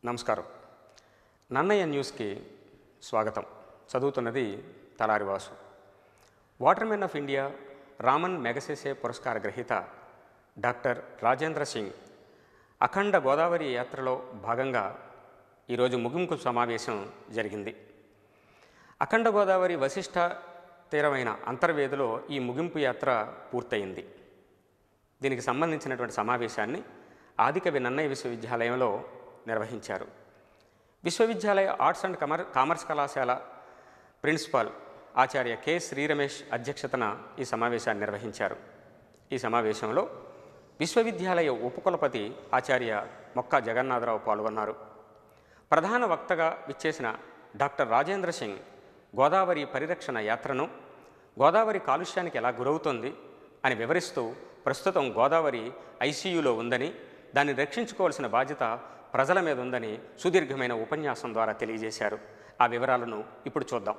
నమస్కారం. నన్నయ్య న్యూస్కి స్వాగతం. చదువుతున్నది Talari Vasu. Waterman of India Ramon Magsaysay పురస్కార గ్రహీత డాక్టర్ రాజేంద్ర సింగ్ అఖండ గోదావరి యాత్రలో భాగంగా ఈరోజు ముగింపు సమావేశం జరిగింది. అఖండ గోదావరి వశిష్ఠ తీరమైన అంతర్వేదిలో ఈ ముగింపు యాత్ర పూర్తయింది. దీనికి సంబంధించినటువంటి సమావేశాన్ని ఆదికవి నన్నయ్య విశ్వవిద్యాలయంలో నిర్వహించారు. విశ్వవిద్యాలయ ఆర్ట్స్ అండ్ కామర్స్ కళాశాల ప్రిన్సిపాల్ ఆచార్య కె శ్రీరమేష్ అధ్యక్షతన ఈ సమావేశాన్ని నిర్వహించారు. ఈ సమావేశంలో విశ్వవిద్యాలయ ఉపకులపతి ఆచార్య మొక్కా జగన్నాథరావు పాల్గొన్నారు. ప్రధాన వక్తగా విచ్చేసిన డాక్టర్ రాజేంద్ర సింగ్ గోదావరి పరిరక్షణ యాత్రను, గోదావరి కాలుష్యానికి ఎలా గురవుతుంది అని వివరిస్తూ ప్రస్తుతం గోదావరి ఐసీయూలో ఉందని, దాన్ని రక్షించుకోవాల్సిన బాధ్యత ప్రజల మీద ఉందని సుదీర్ఘమైన ఉపన్యాసం ద్వారా తెలియజేశారు. ఆ వివరాలను ఇప్పుడు చూద్దాం.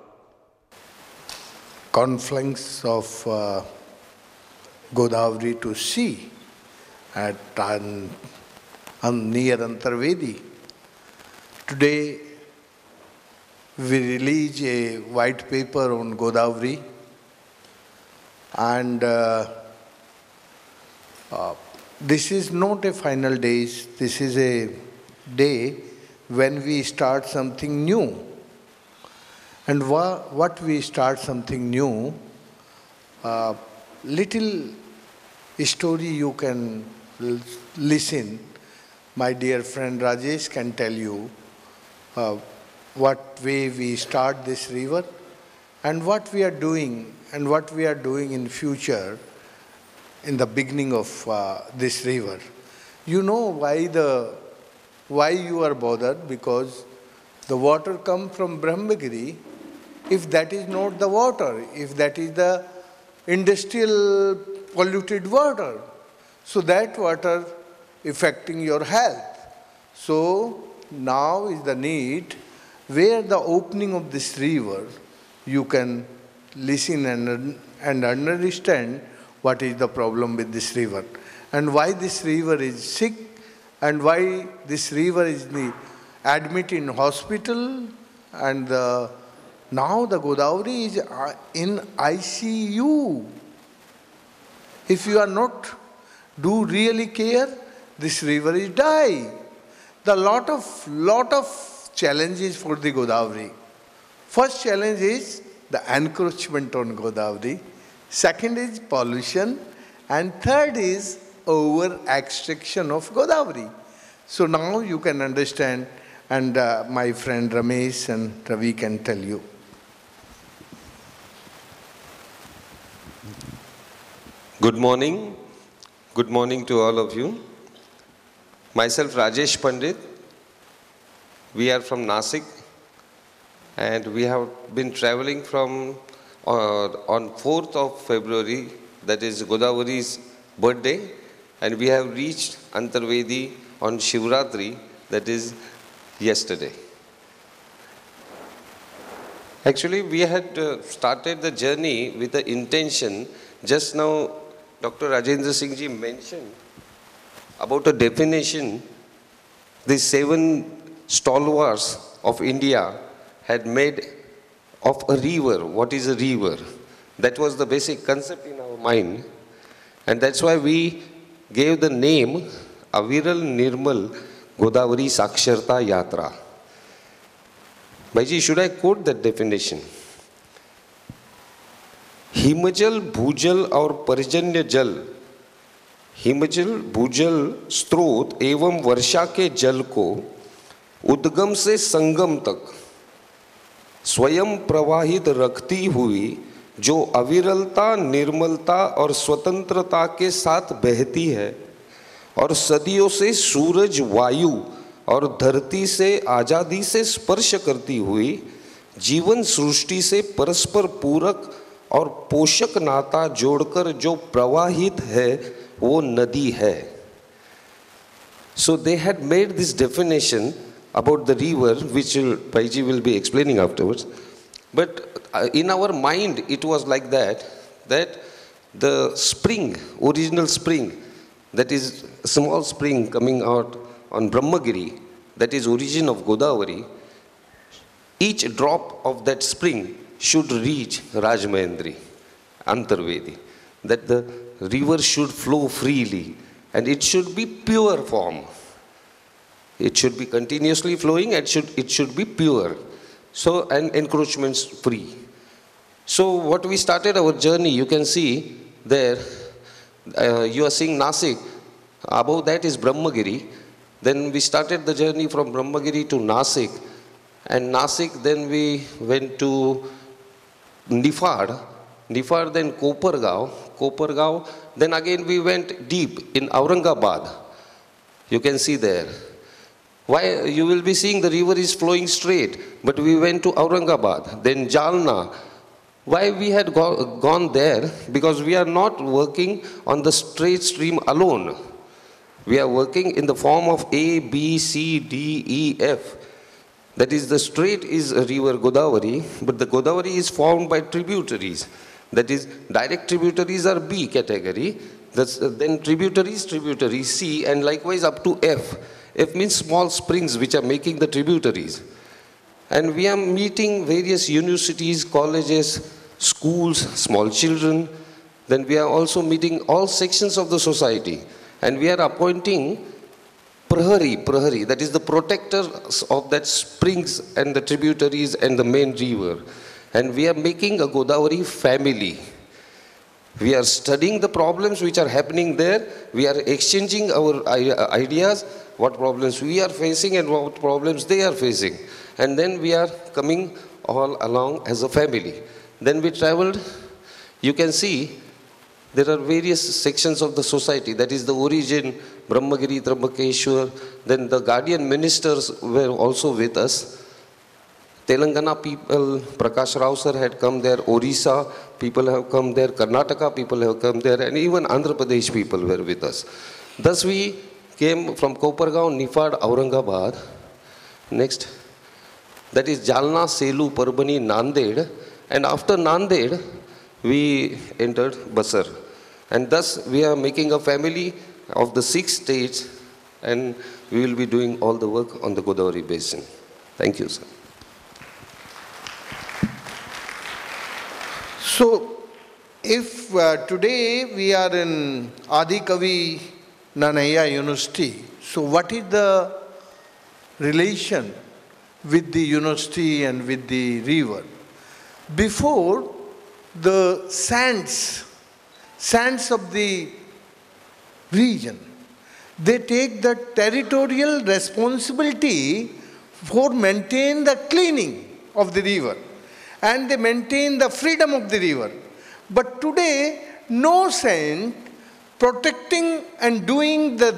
Confluence of Godavari to sea at near Antarvedi. Today we release a white paper on Godavari, and this is not a final day. This is a day when we start something new. And what we start something new, little story you can listen. My dear friend Rajesh can tell you what way we start this river and what we are doing and what we are doing in future in the beginning of this river. You know why you are bothered? Because the water comes from Brahmagiri. If that is not the water, if that is the industrial polluted water, so that water affecting your health. So now is the need where the opening of this river you can listen and understand what is the problem with this river and why this river is sick and why this river is admitted in hospital, and now the Godavari is in ICU. If you are not do really care, this river is die. The lot of challenges for the Godavari. First challenge is the encroachment on Godavari. Second is pollution, and third is over extraction of Godavari. So now you can understand, and my friend Ramesh and Ravi can tell you. Good morning. Good morning to all of you. Myself Rajesh Pandit. We are from Nasik, and we have been traveling from on 4th of February, that is Godavari's birthday, and we have reached Antarvedi on Shivratri, that is yesterday. Actually, we had started the journey with the intention. Just now Dr. Rajendra Singh ji mentioned about a definition the 7 stalwarts of India had made of a river. What is a river? That was the basic concept in our mind, and that's why we gave the name Aviral Nirmal Godavari Saksharta Yatra. Bhaiji, should I quote that definition? हिमजल भूजल और पर्जन्य जल, हिमजल भूजल स्रोत एवं वर्षा के जल को उद्गम से संगम तक स्वयं प्रवाहित रखती हुई जो अविरलता, निर्मलता और स्वतंत्रता के साथ बहती है और सदियों से सूरज, वायु और धरती से आज़ादी से स्पर्श करती हुई जीवन सृष्टि से परस्पर पूरक और पोषक नाता जोड़कर जो प्रवाहित है वो नदी है. So they had made this definition about the river, which Paiji will be explaining afterwards. But in our mind it was like that the spring, original spring, that is a small spring coming out on Brahmagiri, that is origin of Godavari, each drop of that spring should reach Rajmahendri, Antarvedi, that the river should flow freely and it should be pure form. It should be continuously flowing and it should be pure. So, and encroachments free. So what we started our journey, you can see there, you are seeing Nasik, above that is Brahmagiri. Then we started the journey from Brahmagiri to Nasik, and Nasik then we went to Nifad, then Kopargaon, then again we went deep in Aurangabad. You can see there. Why you will be seeing the river is flowing straight, but we went to Aurangabad, then Jalna. Why we had gone there? Because we are not working on the straight stream alone. We are working in the form of A, B, C, D, E, F. That is, the straight is a river Godavari, but the Godavari is formed by tributaries. That is, direct tributaries are B category, then tributaries C, and likewise up to F. F means small springs which are making the tributaries. And we are meeting various universities, colleges, schools, small children. Then we are also meeting all sections of the society. And we are appointing Prahari, that is the protectors of that springs and the tributaries and the main river. And we are making a Godavari family. We are studying the problems which are happening there. We are exchanging our ideas, what problems we are facing and what problems they are facing. And then we are coming all along as a family. Then we traveled, you can see, there are various sections of the society. That is the origin, Brahmagiri, Trambakeshwar. Then the guardian ministers were also with us. Telangana people, Prakash Rao sir had come there, Orissa people have come there, Karnataka people have come there, and even Andhra Pradesh people were with us. Thus we came from Kopargaon, Nifad, Aurangabad. Next, that is Jalna, Selu, Parbani, Nanded. And after Nanded, we entered Basar. And thus we are making a family of the 6 states, and we will be doing all the work on the Godavari basin. Thank you, sir. So, if today we are in Adi Kavi Nanaya University, so what is the relation with the university and with the river? Before, the sands of the region, they take the territorial responsibility for maintain the cleaning of the river, and they maintain the freedom of the river. But today, no saint protecting and doing the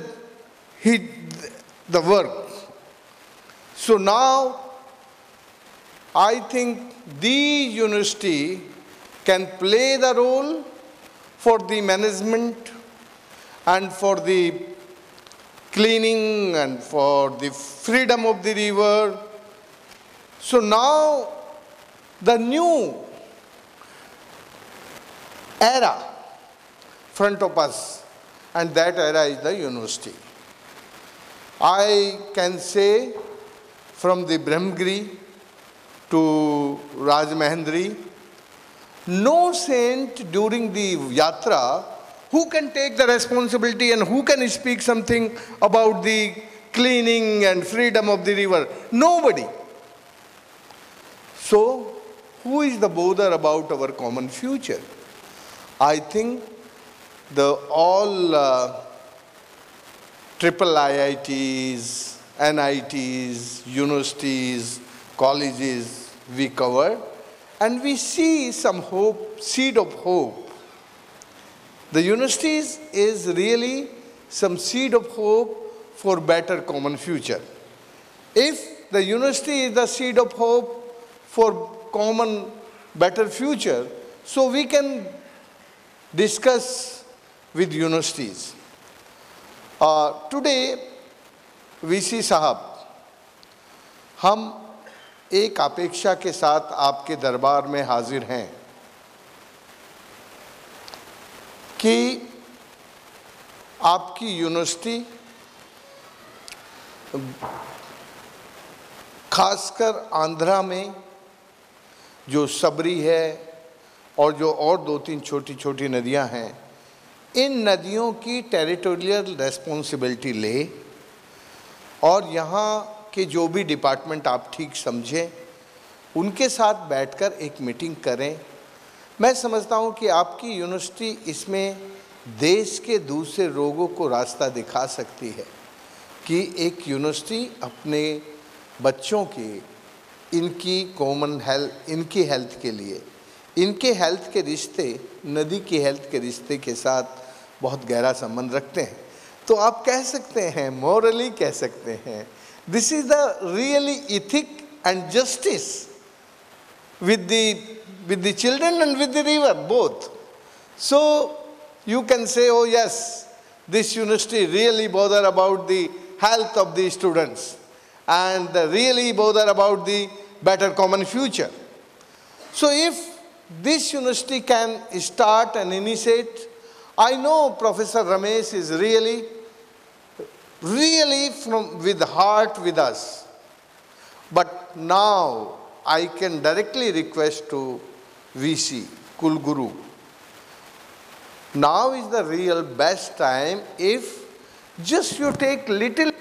work. So now, I think the university can play the role for the management and for the cleaning and for the freedom of the river. So now the new era front of us, and that era is the university. I can say from the Brahmagiri to Rajmahendri, no saint during the yatra who can take the responsibility and who can speak something about the cleaning and freedom of the river. Nobody. So, who is the bother about our common future? I think all triple IITs, NITs, universities, colleges we covered, and we see some hope, seed of hope. The universities is really some seed of hope for better common future. If the university is the seed of hope for common better future, so we can discuss with universities. Today, VC साहब, हम एक अपेक्षा के साथ आपके दरबार में हाजिर हैं कि आपकी यूनिवर्सिटी खासकर आंध्रा में जो सबरी है और जो और 2-3 छोटी छोटी नदियां हैं, इन नदियों की टेरिटोरियल रेस्पॉन्सिबिलिटी ले और यहाँ के जो भी डिपार्टमेंट आप ठीक समझें उनके साथ बैठकर एक मीटिंग करें। मैं समझता हूँ कि आपकी यूनिवर्सिटी इसमें देश के दूसरे लोगों को रास्ता दिखा सकती है कि एक यूनिवर्सिटी अपने बच्चों की, इनकी कॉमन हेल्थ, इनकी हेल्थ के लिए, इनके हेल्थ के रिश्ते नदी की हेल्थ के रिश्ते के साथ बहुत गहरा संबंध रखते हैं। तो आप कह सकते हैं, मॉरली कह सकते हैं, this is the really ethic and justice with the children and with the river, both. So you can say, oh yes, this university really bother about the health of the students and really bother about the better common future. So if this university can start and initiate, I know Professor Ramesh is really with heart with us. But now I can directly request to VC, Kulguru. Now is the real best time. If just you take little,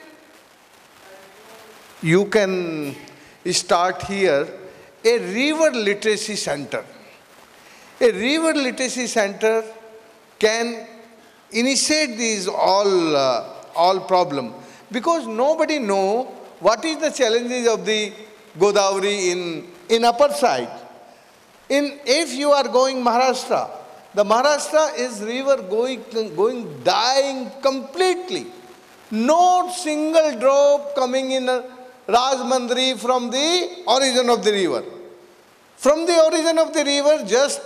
you can start here a river literacy center. A river literacy center can initiate these all problem, because nobody know what is the challenges of the Godavari in upper side. If you are going Maharashtra, the Maharashtra is river going dying completely. No single drop coming in Rajmandri from the origin of the river. From the origin of the river, just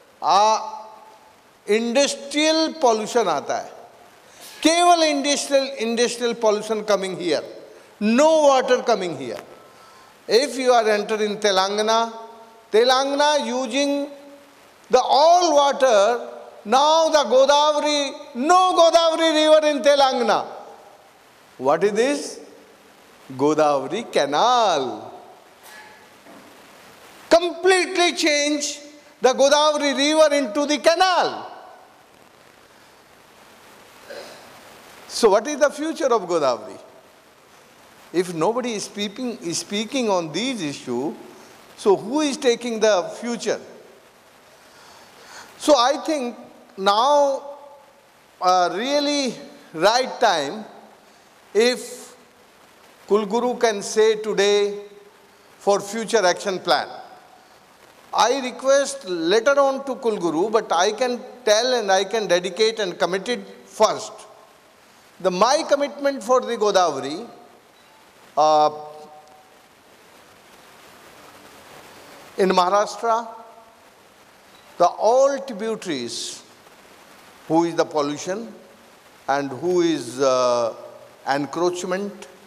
industrial pollution आता है. केवल industrial pollution coming here. No water coming here. If you are entering Telangana using the all water, now the Godavari, no Godavari river in Telangana. What is this? Godavari canal. Completely change the Godavari river into the canal. So what is the future of Godavari? If nobody is speaking on these issues, so who is taking the future? So I think now really right time, if Kulguru can say today for future action plan. I request later on to Kulguru, but I can tell and I can dedicate and commit it first. My commitment for the Godavari, in Maharashtra, the all tributaries, who is the pollution and who is encroached,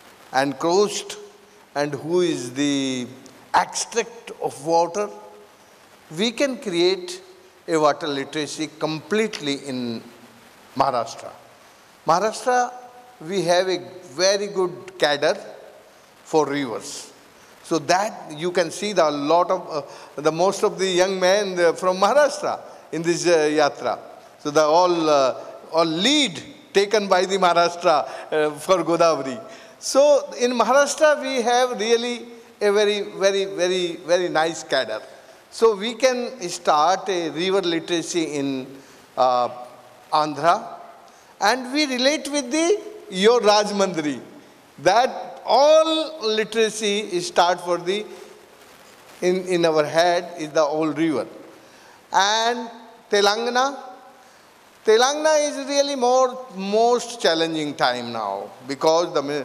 and who is the extract of water, we can create a water literacy completely in Maharashtra. Maharashtra, we have a very good cadre for rivers. So that you can see the most of the young men from Maharashtra in this yatra. So the all lead taken by the Maharashtra for Godavari. So in Maharashtra we have really a very nice cadre. So we can start a river literacy in Andhra, and we relate with your Rajmandri, that all literacy start for in our head is the old river. And Telangana is really most challenging time now, because the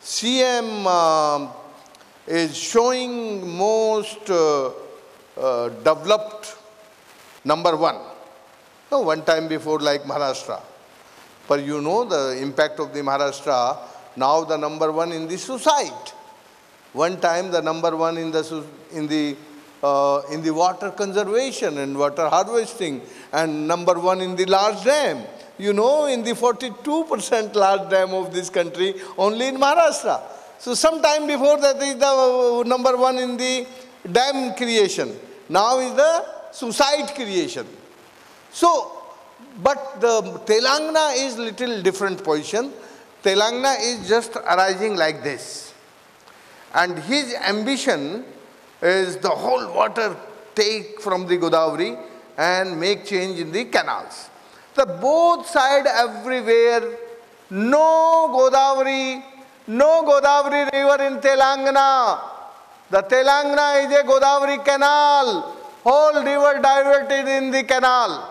CM is showing most developed number one. No, one time before like Maharashtra. But you know the impact of the Maharashtra, now the number one in the society. One time the number one in the water conservation and water harvesting, and number one in the large dam. You know, in the 42% large dam of this country, only in Maharashtra. So some time before that is the number one in the dam creation. Now is the suicide creation. So, but the Telangana is little different position. Telangana is just arising like this. And his ambition is the whole water take from the Godavari and make change in the canals. So both side everywhere, no Godavari river in Telangana. The Telangana is a Godavari canal. Whole river diverted in the canal.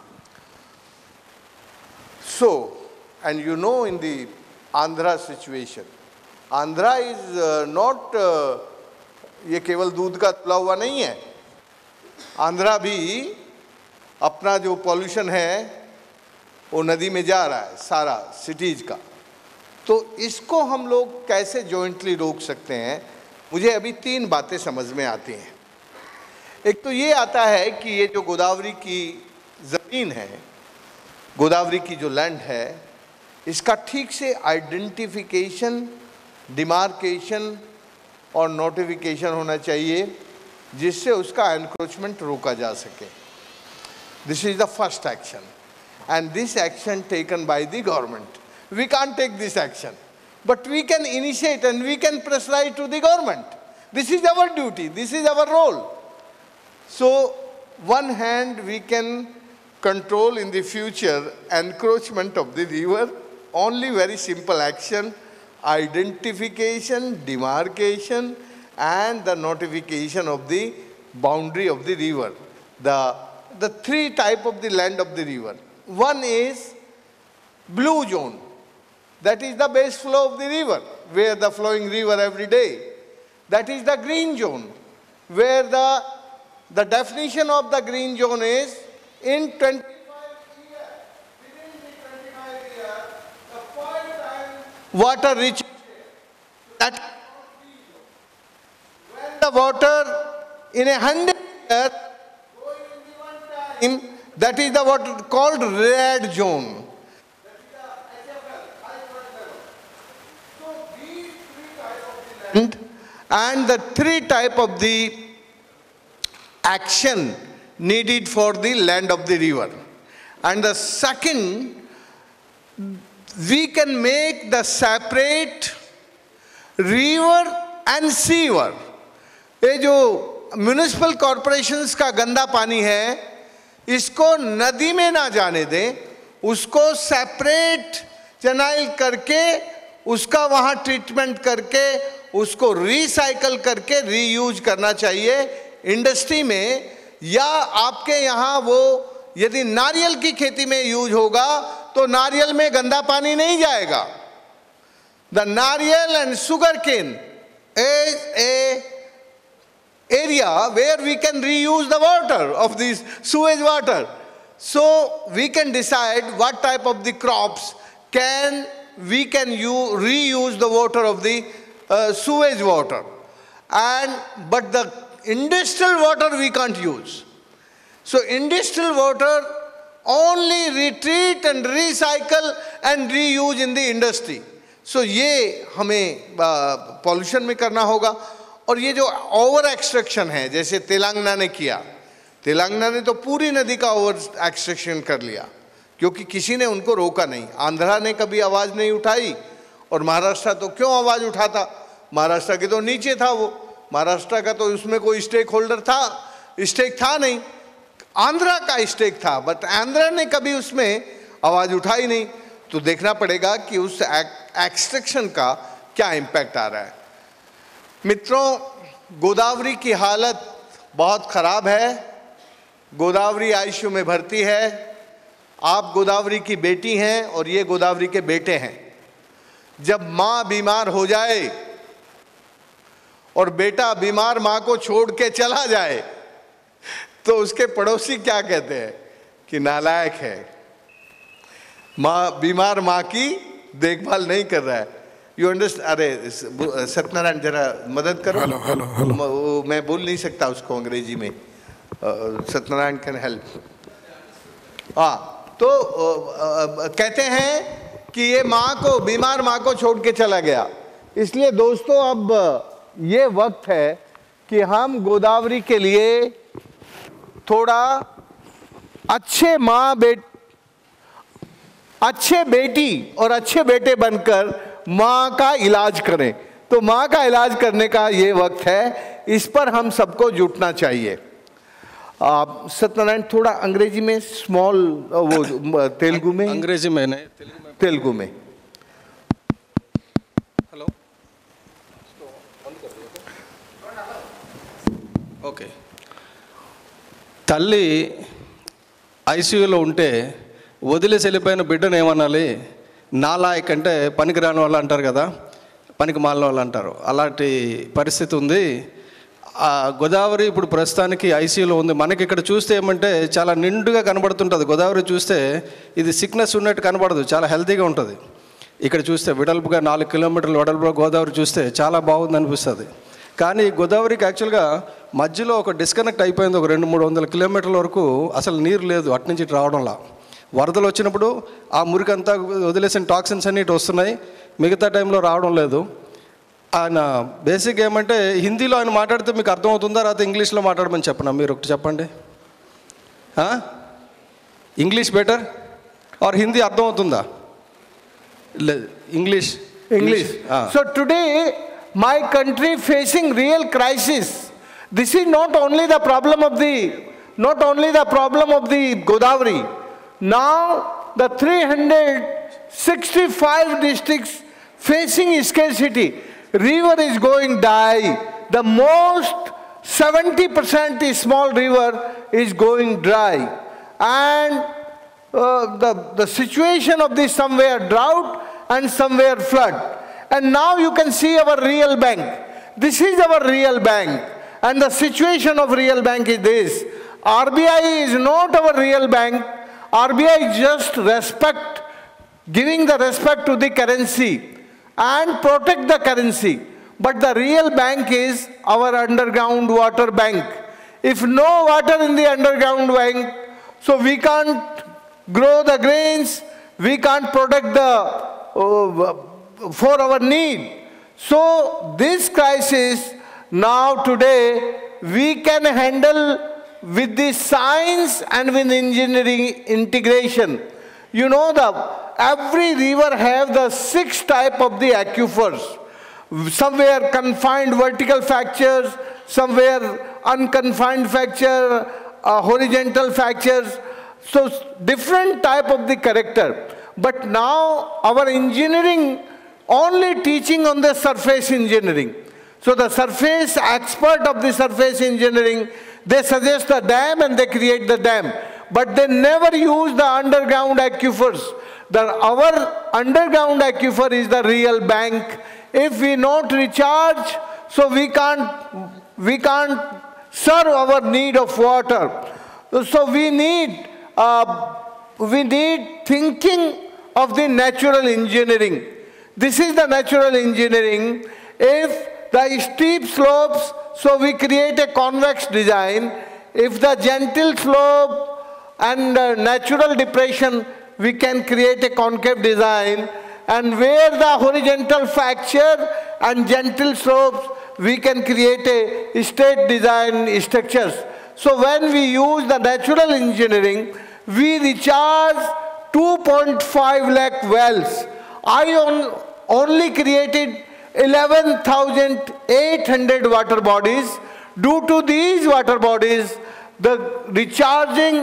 So, and you know in the Andhra situation, Andhra is not, ये केवल दूध का तुला हुआ नहीं है. आंध्रा भी अपना जो पॉल्यूशन है वो नदी में जा रहा है सारा सिटीज का. तो इसको हम लोग कैसे जॉइंटली रोक सकते हैं? मुझे अभी 3 बातें समझ में आती हैं. एक तो ये आता है कि ये जो गोदावरी की ज़मीन है, गोदावरी की जो लैंड है, इसका ठीक से आइडेंटिफिकेशन, डिमार्केशन और नोटिफिकेशन होना चाहिए जिससे उसका एनक्रोचमेंट रोका जा सके. This is the first action and this action taken by the government. We can't take this action, but we can initiate and we can prescribe to the government. This is our duty, this is our role. So, one hand we can control in the future encroachment of the river, only very simple action, identification, demarcation and the notification of the boundary of the river. The 3 type of the land of the river. One is blue zone, that is the base flow of the river, where the flowing river every day. That is the green zone, where the definition of the green zone is in 25 years, within the 25 years, the 5 times water reaches. That when the water in 100 years going in the one time, that is the what called red zone. That is the HFL, high flood level. So these 3 types of the land and the 3 types of the action needed for the land of the river. And the second, we can make the separate river and sewer. ये जो municipal corporations का गंदा पानी है, इसको नदी में ना जाने दें, उसको सेपरेट चैनल करके, उसका वहाँ ट्रीटमेंट करके, उसको रिसाइकल करके रीयूज करना चाहिए इंडस्ट्री में. या आपके यहाँ वो यदि नारियल की खेती में यूज होगा तो नारियल में गंदा पानी नहीं जाएगा. The nariyal and sugar cane is a area where we can reuse the water of this sewage water. So we can decide what type of the crops we can reuse the water of the sewage water. But the industrial water we can't use. So industrial water only retreat and recycle and reuse in the industry. So ये हमें pollution में करना होगा. और ये जो over extraction है, जैसे तेलंगाना ने किया, तेलंगाना ने तो पूरी नदी का ओवर एक्सट्रैक्शन कर लिया क्योंकि किसी ने उनको रोका नहीं. आंध्रा ने कभी आवाज़ नहीं उठाई और महाराष्ट्र तो क्यों आवाज़ उठाता? महाराष्ट्र के तो नीचे था वो, महाराष्ट्र का तो उसमें कोई स्टेक होल्डर स्टेक था नहीं, आंध्रा का स्टेक था, बट आंध्रा ने कभी उसमें आवाज़ उठाई नहीं. तो देखना पड़ेगा कि उस एक्सट्रैक्शन का क्या इम्पैक्ट आ रहा है. मित्रों, गोदावरी की हालत बहुत ख़राब है. गोदावरी आईसीयू में भर्ती है. आप गोदावरी की बेटी हैं और ये गोदावरी के बेटे हैं. जब माँ बीमार हो जाए और बेटा बीमार माँ को छोड़ के चला जाए तो उसके पड़ोसी क्या कहते हैं कि नालायक है, बीमार माँ की देखभाल नहीं कर रहा है. You understand? अरे सत्यनारायण जरा मदद करो. हेलो. मैं बोल नहीं सकता उसको अंग्रेजी में. Satyanarayana can help. हाँ, तो कहते हैं कि ये माँ को, बीमार माँ को छोड़ के चला गया. इसलिए दोस्तों अब ये वक्त है कि हम गोदावरी के लिए थोड़ा अच्छे बेटी और अच्छे बेटे बनकर माँ का इलाज करें। तो माँ का इलाज करने का ये वक्त है, इस पर हम सबको जुटना चाहिए। सत्यनारायण थोड़ा अंग्रेजी में स्मॉल, वो तेलुगु में, अंग्रेजी में नहीं, तेलुगु में। Hello okay. తల్లి ఐసీయూలో ఉంటే వదిలేసి వెళ్ళిపోయిన బిడ్డను ఏమనాలి? నాలాయక్ అంటే పనికిరాని వాళ్ళు అంటారు కదా, పనికి మాలిన వాళ్ళు అంటారు. అలాంటి పరిస్థితి ఉంది. గోదావరి ఇప్పుడు ప్రస్తుతానికి ఐసీయూలో ఉంది. మనకి ఇక్కడ చూస్తే ఏమంటే చాలా నిండుగా కనబడుతుంటుంది. గోదావరి చూస్తే ఇది సిక్నెస్ ఉన్నట్టు కనబడదు, చాలా హెల్తీగా ఉంటుంది. ఇక్కడ చూస్తే వెడల్పుగా 4 కిలోమీటర్ల వెడల్పుగా గోదావరి చూస్తే చాలా బాగుంది అనిపిస్తుంది. కానీ గోదావరికి యాక్చువల్గా మధ్యలో ఒక డిస్కనెక్ట్ అయిపోయింది. ఒక 200-300 కిలోమీటర్ల వరకు అసలు నీరు లేదు అటు నుంచి ఇటు రావడంలా. వరదలు వచ్చినప్పుడు ఆ మురికంతా వదిలేసిన టాక్సిన్స్ అన్ని ఇటు వస్తున్నాయి, మిగతా టైంలో రావడం లేదు. ఆయన బేసిక్ ఏమంటే హిందీలో ఆయన మాట్లాడితే మీకు అర్థమవుతుందా, లేకపోతే ఇంగ్లీష్లో మాట్లాడమని చెప్పనా? మీరు ఒకటి చెప్పండి. ఇంగ్లీష్ బెటర్ ఆర్ హిందీ అర్థమవుతుందా? English. So today my country facing real crisis. This is not only the problem of the Godavari. Now the 365 districts facing scarcity. River is going dry. The most 70% is small river is going dry, and the situation of this somewhere drought and somewhere flood. And now you can see our real bank. This is our real bank, and the situation of real bank is this. RBI is not our real bank. RBI just giving the respect to the currency and protect the currency. But the real bank is our underground water bank. If no water in the underground bank, so we can't grow the grains, we can't protect for our need. So this crisis now today we can handle with the science and with engineering integration. You know, every river have the 6 type of the aquifers. Somewhere confined vertical fractures, somewhere unconfined fracture, horizontal fractures. So different type of the character. But now our engineering only teaching on the surface engineering. So the surface expert of the surface engineering, they suggest a dam and they create the dam. But they never use the underground aquifers. Our underground aquifer is the real bank. If we not recharge, so we can't serve our need of water. So we need thinking of the natural engineering. This is the natural engineering. If the steep slopes, so we create a convex design. If the gentle slope and natural depression, we can create a concave design. And where the horizontal fracture and gentle slopes, we can create a straight design structures. So when we use the natural engineering, we recharge 2.5 lakh wells. I only created 11,800 water bodies. Due to these water bodies, the recharging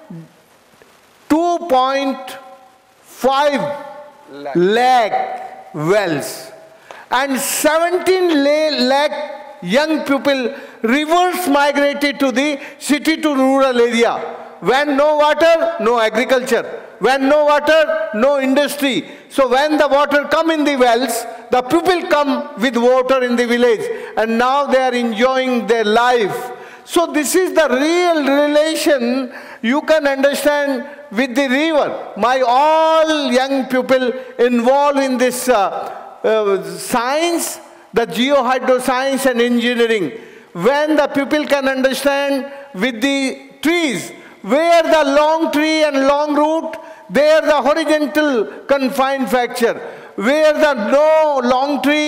2.5 lakh wells. And 17 lakh young people reverse migrated to the city to rural area. When no water, no agriculture. When no water, no industry. So when the water come in the wells, the people come with water in the village. And now they are enjoying their life. So this is the real relation you can understand with the river. My all young people involved in this science, the geohydroscience and engineering. When the people can understand with the trees, where the long tree and long root, there the horizontal confined fracture. Where the no long tree,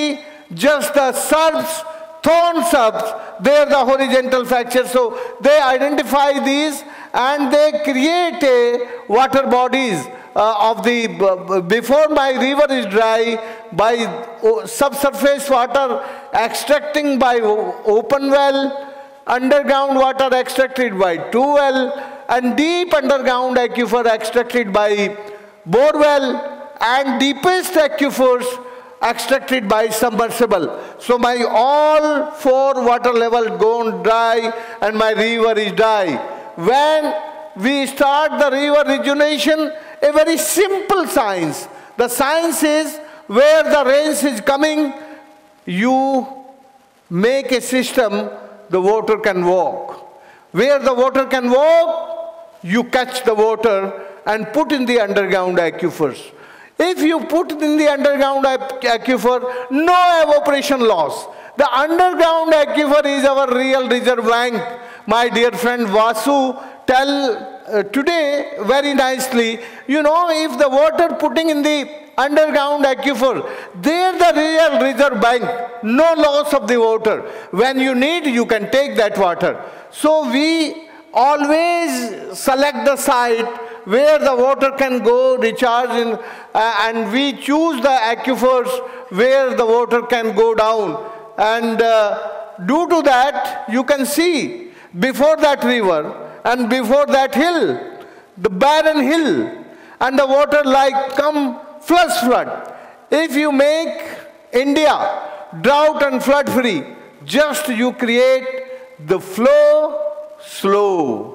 just the SURBs, thorn SURBs, they are the horizontal fractures. So they identify these and they create a water bodies of the, before my river is dry, by subsurface water extracting by open well, underground water extracted by two well, and deep underground aquifer extracted by bore well, and deepest aquifers extracted by submersible. So my all four water level gone dry and my river is dry. When we start the river rejuvenation, a very simple science. The science is where the rains is coming, you make a system the water can walk. Where the water can walk, you catch the water and put in the underground aquifers. If you put in the underground aquifer, no evaporation loss. The underground aquifer is our real reserve bank. My dear friend Vasu tell today very nicely, you know, if the water putting in the underground aquifer, there the real reserve bank, no loss of the water. When you need, you can take that water. So we always select the site where the water can go recharge in, and we choose the aquifers where the water can go down. And due to that, you can see before that river and before that hill, the barren hill, and the water like come flush flood. If you make India drought and flood free, just you create the flow slow.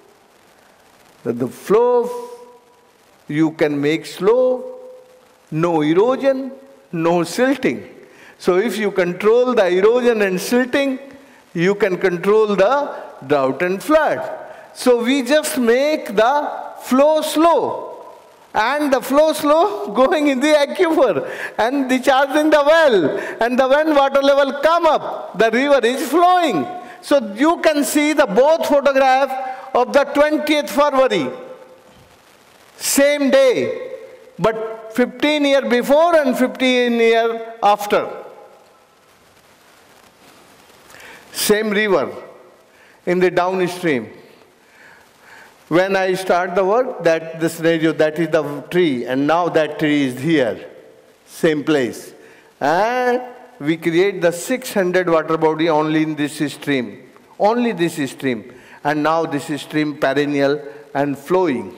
The flow you can make slow, no erosion, no silting. So if you control the erosion and silting, you can control the drought and flood. So we just make the flow slow, and the flow slow going in the aquifer and discharging the well, and the when water level come up, the river is flowing. So you can see the both photograph of the 20th February, same day, but 15 years before and 15 years after. Same river in the downstream. When I start the work, that the scenario, that is the tree, and now that tree is here, same place. And we create the 600 water body only in this stream, only this stream. And now this is stream perennial and flowing.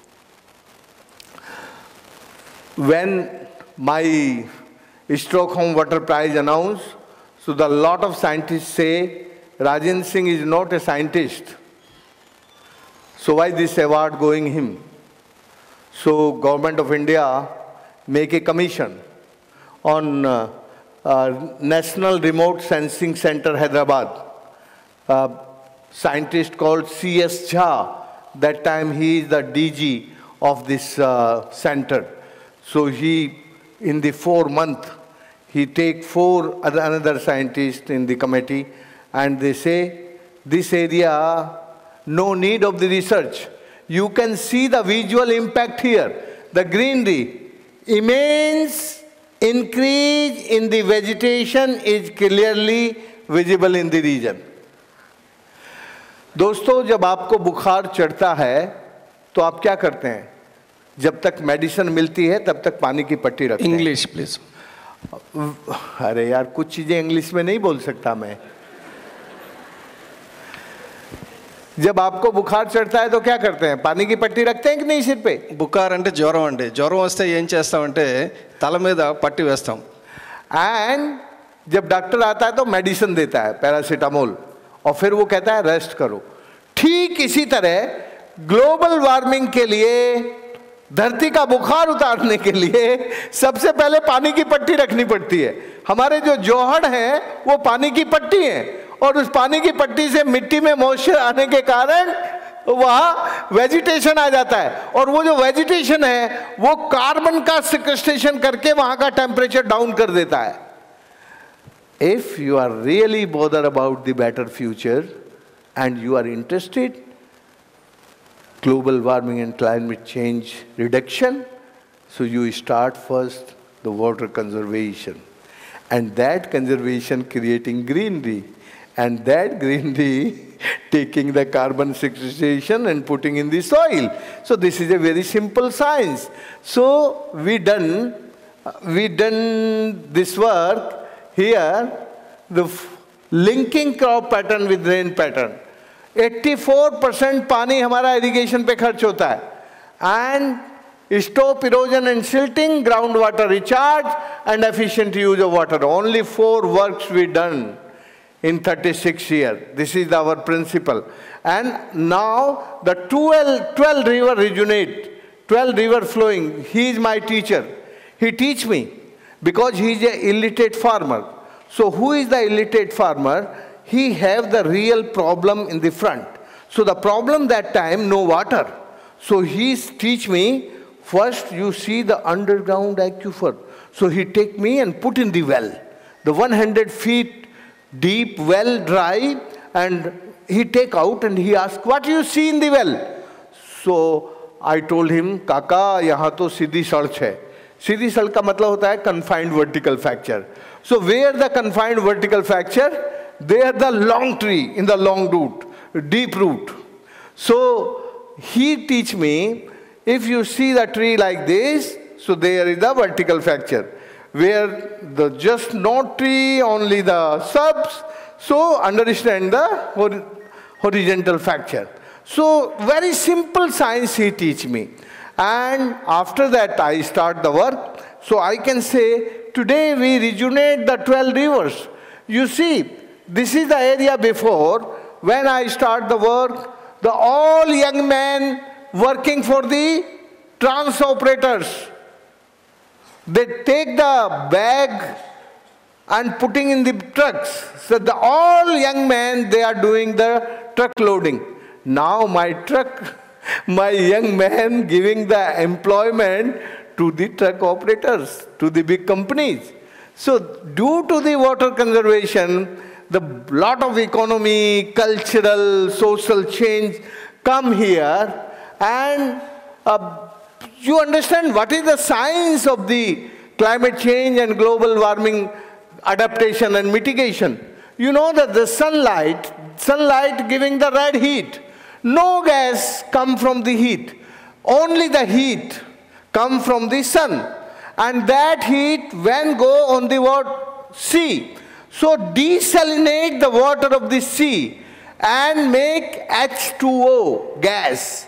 When my Stockholm Water Prize announced, so the lot of scientists say Rajan Singh is not a scientist. So why this award going him? So Government of India make a commission on National Remote Sensing Center, Hyderabad. Scientist called C.S. Jha. That time he is the DG of this center. So he, in the 4 months, he take another scientists in the committee, and they say, this area, no need of the research. You can see the visual impact here. The greenery, immense increase in the vegetation is clearly visible in the region. दोस्तों, जब आपको बुखार चढ़ता है तो आप क्या करते हैं? जब तक मेडिसिन मिलती है तब तक पानी की पट्टी रखते हैं। English please. अरे यार, कुछ चीजें इंग्लिश में नहीं बोल सकता मैं। जब आपको बुखार चढ़ता है तो क्या करते हैं? पानी की पट्टी रखते हैं कि नहीं सिर पे? बुखार అంటే జ్వరం అండి। జ్వరం వస్తే ఏం చేస్తామంటే తల మీద పट्टी వేస్తాం। एंड जब डॉक्टर आता है तो मेडिसिन देता है, पैरासीटामोल, और फिर वो कहता है रेस्ट करो। ठीक इसी तरह ग्लोबल वार्मिंग के लिए, धरती का बुखार उतारने के लिए सबसे पहले पानी की पट्टी रखनी पड़ती है। हमारे जो जोहड़ हैं वो पानी की पट्टी है, और उस पानी की पट्टी से मिट्टी में मॉइस्चर आने के कारण वहाँ वेजिटेशन आ जाता है, और वो जो वेजिटेशन है वो कार्बन का सिक्वेस्ट्रेशन करके वहाँ का टेम्परेचर डाउन कर देता है। If you are really bothered about the better future and you are interested, global warming and climate change reduction, so you start first the water conservation. and that conservation creating greenery, and that greenery taking the carbon sequestration and putting in the soil. So this is a very simple science. So we done this work here, the linking crop pattern with rain pattern. 84% पानी हमारा irrigation पे खर्च होता है, and stop erosion and silting, groundwater recharge, and efficient use of water. Only 4 works we done in 36 years. This is our principle. And now the 12 river originate, 12 river flowing. He is my teacher. He teach me because he is a illiterate farmer. So who is the illiterate farmer? He have the real problem in the front. So the problem that time, no water. So he teach me, first you see the underground aquifer. So he take me and put in the well. The 100 feet deep well, dry, and he take out and he ask, what do you see in the well? So I told him, Kaka, यहाँ तो सीधी सड़क है. सीधी सड़क का मतलब होता है confined vertical fracture. So where the confined vertical fracture? There the long tree in the long root, deep root. So he teach me, if you see the tree like this, so there is the vertical fracture. Where the just not tree, only the subs, so understand the horizontal fracture. So very simple science he teach me. And after that I start the work. So I can say, today we rejuvenate the 12 rivers. You see, this is the area before, when I start the work, the all young men working for the trans operators. They take the bag and putting in the trucks. So the all young men, they are doing the truck loading. Now my truck, my young man giving the employment to the truck operators, to the big companies. So due to the water conservation, the lot of economy, cultural, social change come here, and you understand what is the science of the climate change and global warming adaptation and mitigation. You know that the sunlight giving the red heat. No gas come from the heat. Only the heat come from the sun. And that heat when go on the sea. So desalinate the water of the sea and make H2O gas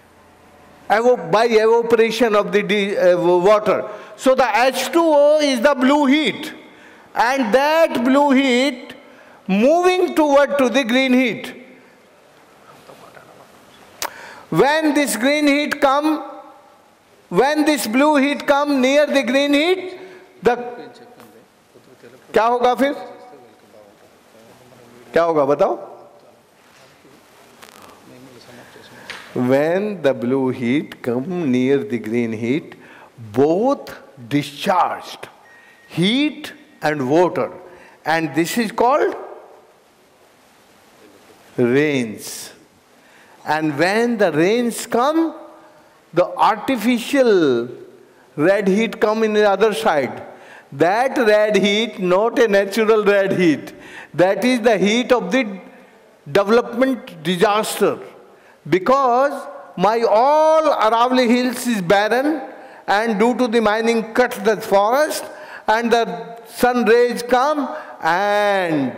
by evaporation of the water. So the H2O is the blue heat, and that blue heat moving toward to the green heat. When this green heat come, when this blue heat come near the green heat, क्या होगा फिर? क्या होगा बताओ? When the blue heat come near the green heat, both discharged heat and water, and this is called rains. And when the rains come, the artificial red heat come in the other side. That red heat, not a natural red heat, that is the heat of the development disaster. Because my all Aravalli Hills is barren, and due to the mining cut the forest, and the sun rays come and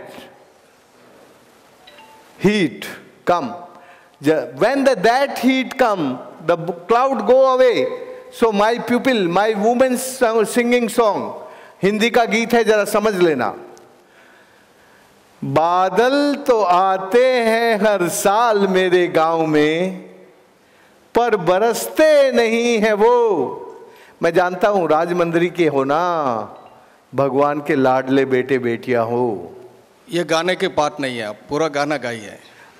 heat come. When that heat come, the cloud go away. So my pupil, my woman's singing song, Hindi का गीत है, जरा समझ लेना. बादल तो आते हैं हर साल मेरे गांव में, पर बरसते नहीं है वो. मैं जानता हूं राजमंदिरी के हो ना, भगवान के लाडले बेटे बेटियां हो. ये गाने के पार्ट नहीं है, आप पूरा गाना गाइए.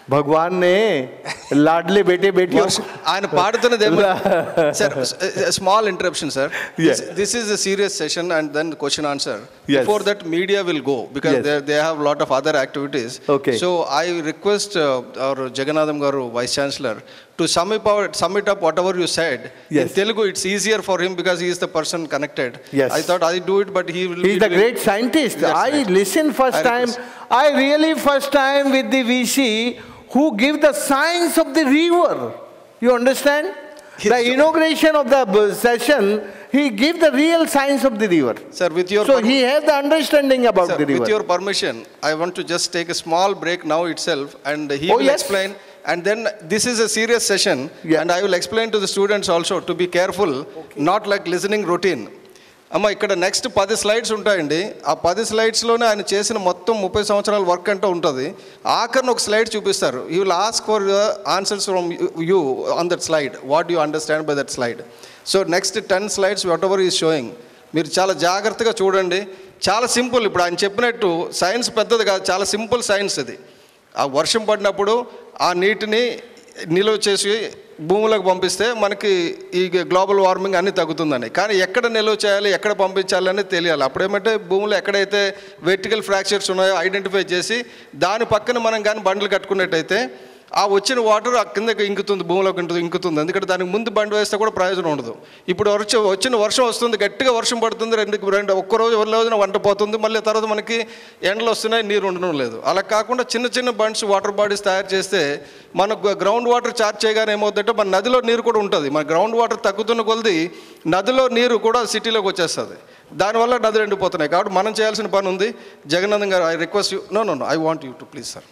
भगवान ने लाडले बेटे बेटियों ఆయన పాడుతున్నది ఏమో sir, small interruption sir. This is a serious session and then question answer. Before that media will go because they have lot of other activities. Okay. So I request our Jagannathan garu, Vice Chancellor, to sum it up whatever you said. In Telugu it's easier for him because he is the person connected. I thought I do it, but he will. He's the great scientist. I listened first time. I really first time with the VC who give the science of the river. You understand? The inauguration of the session, he give the real science of the river. Sir, with your so he has the understanding about the river. With your permission, I want to just take a small break now itself, and he will explain. And then this is a serious session, and I will explain to the students also to be careful, not like listening routine. అమ్మ ఇక్కడ next 10 slides ఉంటాయండి. ఆ 10 స్లైడ్స్లోనే ఆయన చేసిన మొత్తం 30 సంవత్సరాల work అంటే ఉంటుంది. ఆఖరిని ఒక స్లైడ్ చూపిస్తారు. You will ask for answers from you on that slide. What you understand by that slide. So next 10 slides whatever is showing, మీరు చాలా జాగ్రత్తగా చూడండి. చాలా సింపుల్. ఇప్పుడు ఆయన చెప్పినట్టు సైన్స్ పెద్దది కాదు, చాలా సింపుల్ సైన్స్ ఇది. ఆ వర్షం పడినప్పుడు ఆ నీటిని నిల్వ చేసి భూములకు పంపిస్తే మనకి ఈ గ్లోబల్ వార్మింగ్ అన్నీ తగ్గుతుందని. కానీ ఎక్కడ నిల్వ చేయాలి, ఎక్కడ పంపించాలి అనేది తెలియాలి. అప్పుడేమంటే భూములు ఎక్కడైతే వెర్టికల్ ఫ్రాక్చర్స్ ఉన్నాయో ఐడెంటిఫై చేసి దాని పక్కన మనం కానీ బండ్లు కట్టుకున్నట్టయితే ఆ వచ్చిన వాటర్ ఆ కిందకి ఇంకుతుంది, భూమిలోకి ఇంకుతుంది. ఎందుకంటే దానికి ముందు బండి వేస్తే కూడా ప్రయోజనం ఉండదు. ఇప్పుడు వచ్చిన వర్షం వస్తుంది, గట్టిగా వర్షం పడుతుంది, ఒక్కరోజు రోజున వంట పోతుంది, మళ్ళీ తర్వాత మనకి ఎండలు వస్తున్నాయి, నీరు ఉండడం లేదు. అలా కాకుండా చిన్న చిన్న బండ్స్ వాటర్ బాడీస్ తయారు చేస్తే మనకు గ్రౌండ్ వాటర్ చార్జ్ చేయగానే ఏమవుతుందంటే మన నదిలో నీరు కూడా ఉంటుంది. మన గ్రౌండ్ వాటర్ తగ్గుతున్న కొలది నదిలో నీరు కూడా సిటీలోకి వచ్చేస్తుంది. దానివల్ల నదులు ఎండిపోతున్నాయి. కాబట్టి మనం చేయాల్సిన పని ఉంది. Jagannathan garu, I request you. No I want you to please sir.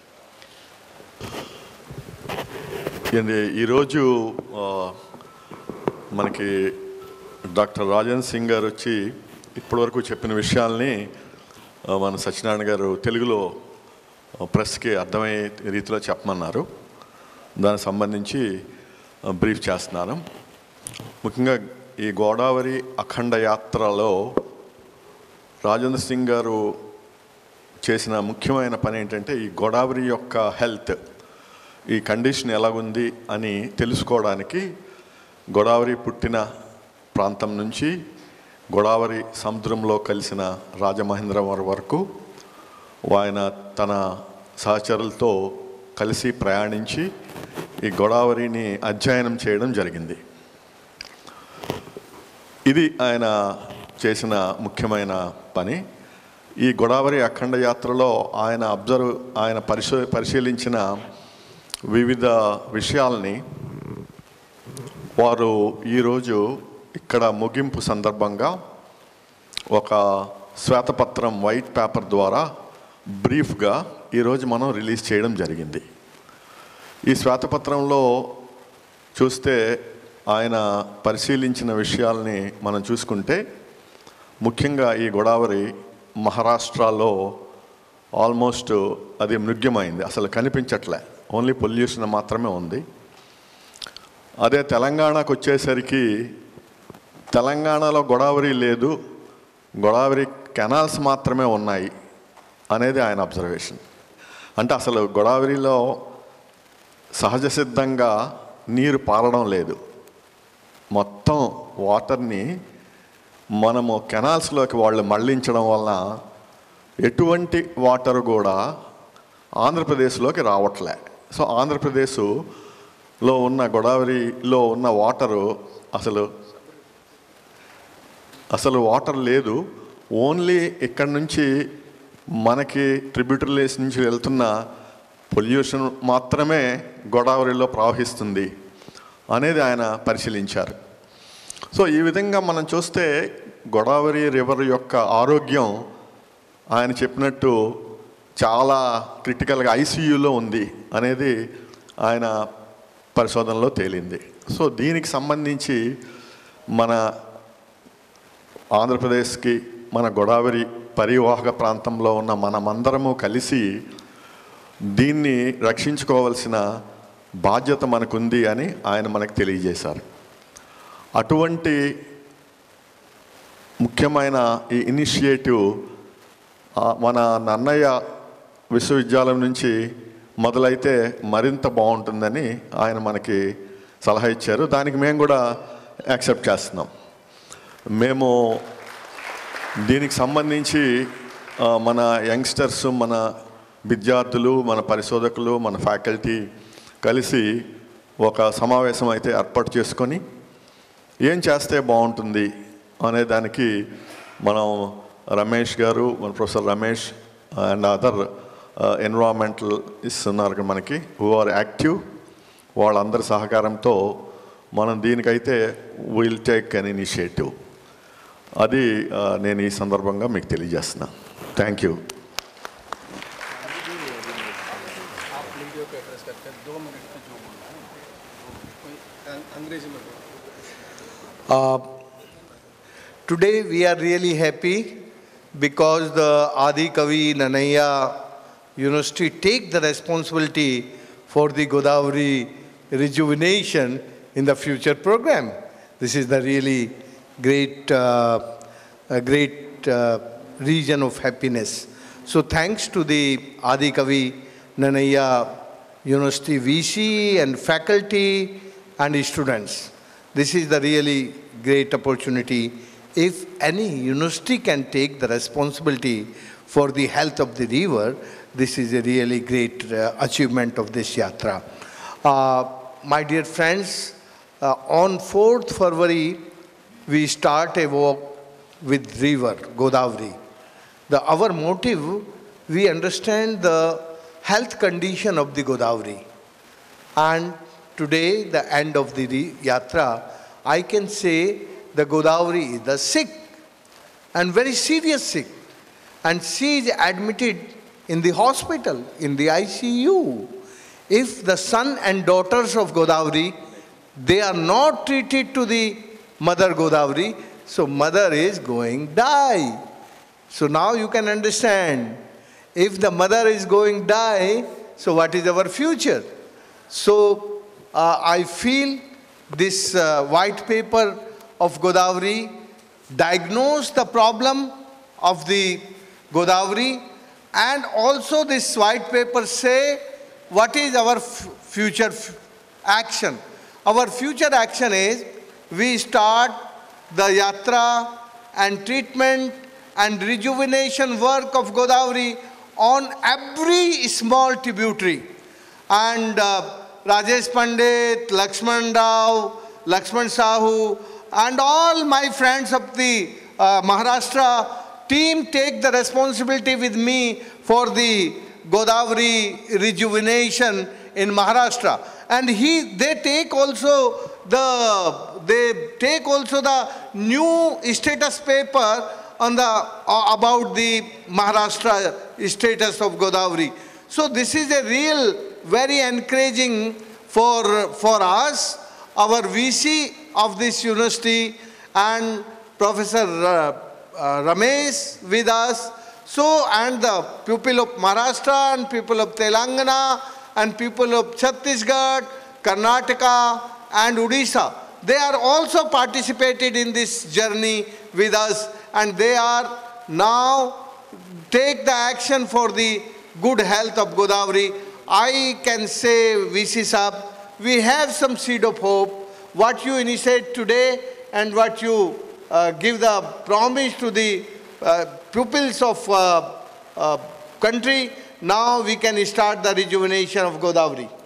ఈరోజు మనకి డాక్టర్ రాజన్ సింగ్ గారు వచ్చి ఇప్పటివరకు చెప్పిన విషయాల్ని మన సత్యనారాయణ గారు తెలుగులో ప్రెస్కి అర్థమయ్యే రీతిలో చెప్పమన్నారు. దానికి సంబంధించి బ్రీఫ్ చేస్తున్నాను. ముఖ్యంగా ఈ గోదావరి అఖండ యాత్రలో రాజేంద్ర సింగ్ గారు చేసిన ముఖ్యమైన పని ఏంటంటే ఈ గోదావరి యొక్క హెల్త్, ఈ కండిషన్ ఎలాగుంది అని తెలుసుకోవడానికి గోదావరి పుట్టిన ప్రాంతం నుంచి గోదావరి సముద్రంలో కలిసిన రాజమహేంద్రవరం వరకు ఆయన తన సహచరులతో కలిసి ప్రయాణించి ఈ గోదావరిని అధ్యయనం చేయడం జరిగింది. ఇది ఆయన చేసిన ముఖ్యమైన పని. ఈ గోదావరి అఖండ యాత్రలో ఆయన పరిశీలించిన వివిధ విషయాల్ని వారు ఈరోజు ఇక్కడ ముగింపు సందర్భంగా ఒక శ్వేతపత్రం వైట్ పేపర్ ద్వారా బ్రీఫ్గా ఈరోజు మనం రిలీజ్ చేయడం జరిగింది. ఈ శ్వేతపత్రంలో చూస్తే ఆయన పరిశీలించిన విషయాల్ని మనం చూసుకుంటే ముఖ్యంగా ఈ గోదావరి మహారాష్ట్రలో ఆల్మోస్ట్ అది మృగ్యమైంది, అసలు కనిపించట్లే, ఓన్లీ పొల్యూషన్ మాత్రమే ఉంది. అదే తెలంగాణకు వచ్చేసరికి తెలంగాణలో గోదావరి లేదు, గోదావరి కెనాల్స్ మాత్రమే ఉన్నాయి అనేది ఆయన అబ్జర్వేషన్. అంటే అసలు గోదావరిలో సహజ సిద్ధంగా నీరు పారడం లేదు, మొత్తం వాటర్ని మనము కెనాల్స్లోకి వాళ్ళు మళ్లించడం వలన ఎటువంటి వాటర్ కూడా ఆంధ్రప్రదేశ్లోకి రావట్లే. సో ఆంధ్రప్రదేశ్లో ఉన్న గోదావరిలో ఉన్న వాటరు అసలు వాటర్ లేదు. ఓన్లీ ఇక్కడి నుంచి మనకి ట్రిబ్యూటరీస్ నుంచి వెళ్తున్న పొల్యూషన్ మాత్రమే గోదావరిలో ప్రవహిస్తుంది అనేది ఆయన పరిశీలించారు. సో ఈ విధంగా మనం చూస్తే గోదావరి రివర్ యొక్క ఆరోగ్యం ఆయన చెప్పినట్టు చాలా క్రిటికల్గా ఐసీయూలో ఉంది అనేది ఆయన పరిశోధనలో తేలింది. సో దీనికి సంబంధించి మన ఆంధ్రప్రదేశ్కి, మన గోదావరి పరివాహక ప్రాంతంలో ఉన్న మనమందరము కలిసి దీన్ని రక్షించుకోవాల్సిన బాధ్యత మనకుంది అని ఆయన మనకు తెలియజేశారు. అటువంటి ముఖ్యమైన ఈ ఇనిషియేటివ్ మన నన్నయ్య విశ్వవిద్యాలయం నుంచి మొదలైతే మరింత బాగుంటుందని ఆయన మనకి సలహా ఇచ్చారు. దానికి మేము కూడా యాక్సెప్ట్ చేస్తున్నాం. మేము దీనికి సంబంధించి మన యంగ్స్టర్స్, మన విద్యార్థులు, మన పరిశోధకులు, మన ఫ్యాకల్టీ కలిసి ఒక సమావేశం అయితే ఏర్పాటు చేసుకొని ఏం చేస్తే బాగుంటుంది అనే దానికి మనం రమేష్ గారు, మన professor Ramesh and other environmental ఇస్తున్నారు మనకి, హూ ఆర్ యాక్టివ్, వాళ్ళందరి సహకారంతో మనం దీనికైతే విల్ టేక్ అన్ ఇనిషియేటివ్. అది నేను ఈ సందర్భంగా మీకు తెలియజేస్తున్నా. Thank you. Today we are really happy because the Adi Kavi Nanaya University take the responsibility for the Godavari rejuvenation in the future program. This is the really great region of happiness. So thanks to the Adi Kavi Nanaya University VC and faculty and students. This is the really great opportunity. If any university can take the responsibility for the health of the river, this is a really great achievement of this yatra. My dear friends, on 4th February, we start a walk with river, Godavari. Our motive, we understand the health condition of the Godavari. And today, the end of the yatra, I can say the Godavari is the sick and very serious sick. And she is admitted in the hospital, in the ICU. If the son and daughters of Godavari, they are not treated to the mother Godavari, so mother is going die. So now you can understand, if the mother is going die, so what is our future? So I feel this white paper of Godavari diagnose the problem of the Godavari, and also this white paper say what is our future action. Our future action is we start the yatra and treatment and rejuvenation work of Godavari on every small tributary. And Rajesh Pandit, Lakshman Rao, Lakshman Sahu, and all my friends of the Maharashtra team take the responsibility with me for the Godavari rejuvenation in Maharashtra. And they take also the new status paper on about the Maharashtra status of Godavari. So this is a real very encouraging for us, our VC of this university and Professor Ramesh with us. So, and the people of Maharashtra and people of Telangana and people of Chhattisgarh, Karnataka and Odisha, they are also participated in this journey with us, and they are now take the action for the good health of Godavari. I can say, VC Sahab, we have some seed of hope. What you initiate today and what you give the promise to the pupils of country, now we can start the rejuvenation of Godavari.